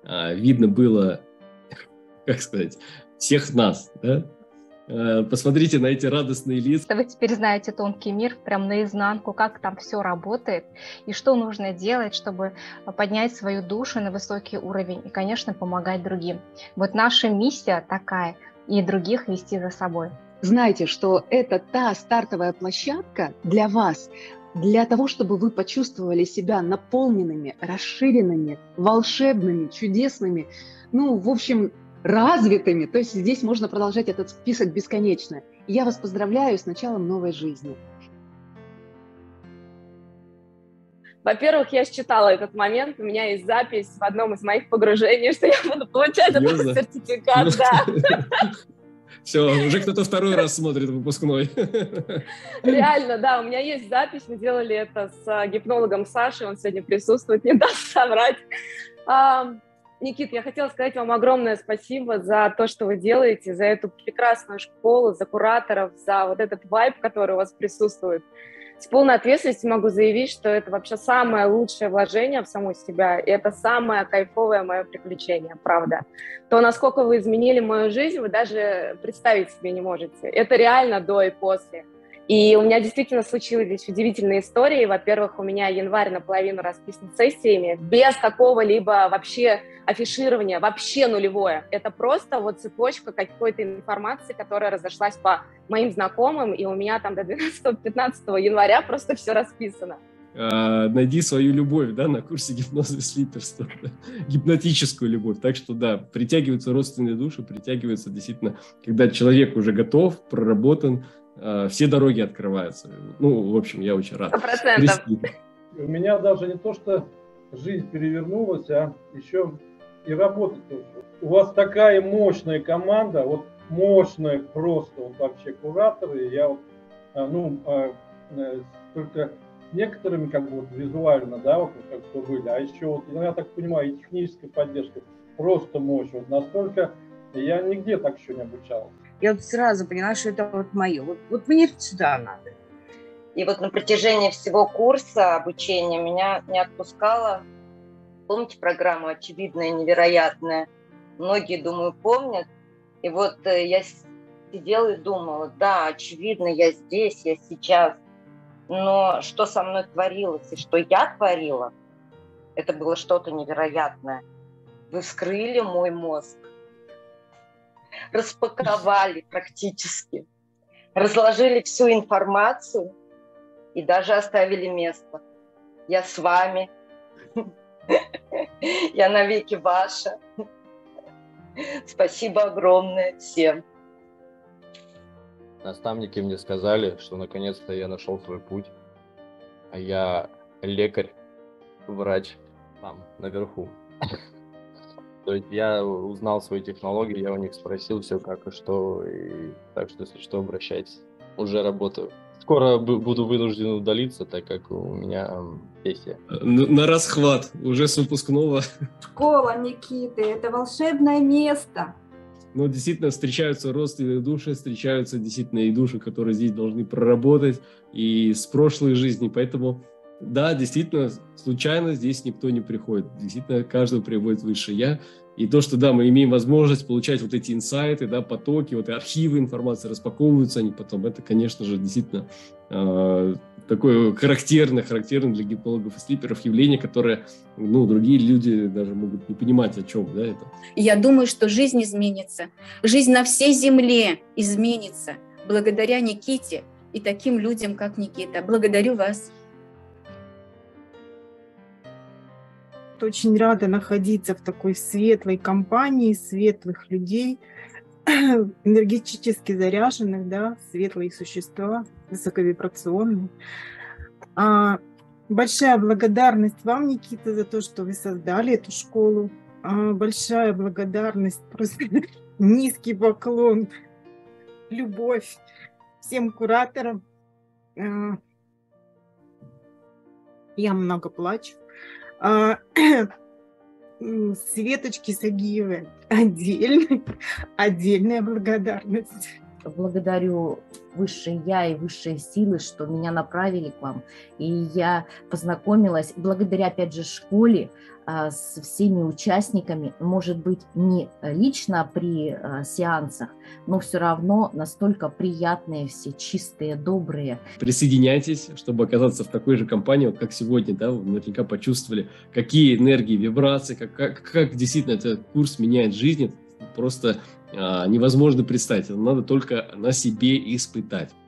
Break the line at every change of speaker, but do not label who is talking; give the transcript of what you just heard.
видно было, как сказать, всех нас, да? Посмотрите на эти радостные лица.
Вы теперь знаете тонкий мир прям наизнанку, как там все работает и что нужно делать, чтобы поднять свою душу на высокий уровень и, конечно, помогать другим. Вот наша миссия такая – и других вести за собой.
Знайте, что это та стартовая площадка для вас, для того, чтобы вы почувствовали себя наполненными, расширенными, волшебными, чудесными, в общем, развитыми. То есть здесь можно продолжать этот список бесконечно. И я вас поздравляю с началом новой жизни.
Во-первых, я считала этот момент, у меня есть запись в одном из моих погружений, что я буду получать этот сертификат, да.
Все, уже кто-то второй раз смотрит выпускной.
Реально, да, у меня есть запись, мы делали это с гипнологом Сашей, он сегодня присутствует, не даст соврать. Никит, я хотела сказать вам огромное спасибо за то, что вы делаете, за эту прекрасную школу, за кураторов, за вот этот вайб, который у вас присутствует. С полной ответственностью могу заявить, что это вообще самое лучшее вложение в саму себя, и это самое кайфовое мое приключение, правда. То, насколько вы изменили мою жизнь, вы даже представить себе не можете. Это реально до и после. И у меня действительно случились здесь удивительные истории. Во-первых, у меня январь наполовину расписан сессиями, без какого-либо вообще афиширования, вообще нулевое. Это просто вот цепочка какой-то информации, которая разошлась по моим знакомым, и у меня там до 12-15 января просто все расписано.
Найди свою любовь, да, на курсе гипноза и слиперства, да? Гипнотическую любовь. Так что, да, притягиваются родственные души, притягиваются действительно, когда человек уже готов, проработан, все дороги открываются. В общем, я очень рад.
100%.
У меня даже не то, что жизнь перевернулась, а еще и работа тоже. У вас такая мощная команда, вот мощная просто, вот вообще кураторы. Я только с некоторыми как бы вот визуально, да, вот как что были, а еще вот, я так понимаю, и техническая поддержка, просто мощь. Вот настолько я нигде так еще не обучался.
Я вот сразу поняла, что это вот мое. Вот мне сюда надо.
И вот на протяжении всего курса обучения меня не отпускала. Помните программу «Очевидное, невероятное»? Многие, думаю, помнят. И вот я сидела и думала, да, очевидно, я здесь, я сейчас. Но что со мной творилось и что я творила, это было что-то невероятное. Вы вскрыли мой мозг. Распаковали практически, разложили всю информацию и даже оставили место. Я с вами, я навеки ваша. Спасибо огромное всем.
Наставники мне сказали, что наконец-то я нашел свой путь, а я лекарь, врач там, наверху. То есть я узнал свои технологии, я у них спросил все как и что, и так что, если что, обращайтесь. Уже работаю. Скоро буду вынужден удалиться, так как у меня сессия.
На расхват, уже с выпускного.
Школа Никиты – это волшебное место.
Действительно, встречаются родственные души, встречаются действительно и души, которые здесь должны проработать, и с прошлой жизни, поэтому... Да, действительно, случайно здесь никто не приходит. Действительно, каждого приводит высшее Я. И то, что, да, мы имеем возможность получать вот эти инсайты, да, потоки, вот и архивы информации, распаковываются они потом. Это, конечно же, действительно такое характерное для гипнологов и слиперов явление, которое, другие люди даже могут не понимать, о чем, да, это.
Я думаю, что жизнь изменится. Жизнь на всей земле изменится благодаря Никите и таким людям, как Никита. Благодарю вас.
Очень рада находиться в такой светлой компании, светлых людей, энергетически заряженных, да, светлые существа, высоковибрационные. Большая благодарность вам, Никита, за то, что вы создали эту школу. Большая благодарность, просто низкий поклон, любовь всем кураторам. Я много плачу. Светочке Сагиевой отдельная благодарность.
благодарю Высшее Я и высшие силы, что меня направили к вам. И я познакомилась, благодаря, опять же, школе, с всеми участниками, может быть, не лично при сеансах, но все равно настолько приятные все, чистые, добрые.
Присоединяйтесь, чтобы оказаться в такой же компании, вот как сегодня, да, вы наверняка почувствовали, какие энергии, вибрации, как действительно этот курс меняет жизнь, это просто невозможно представить, это надо только на себе испытать.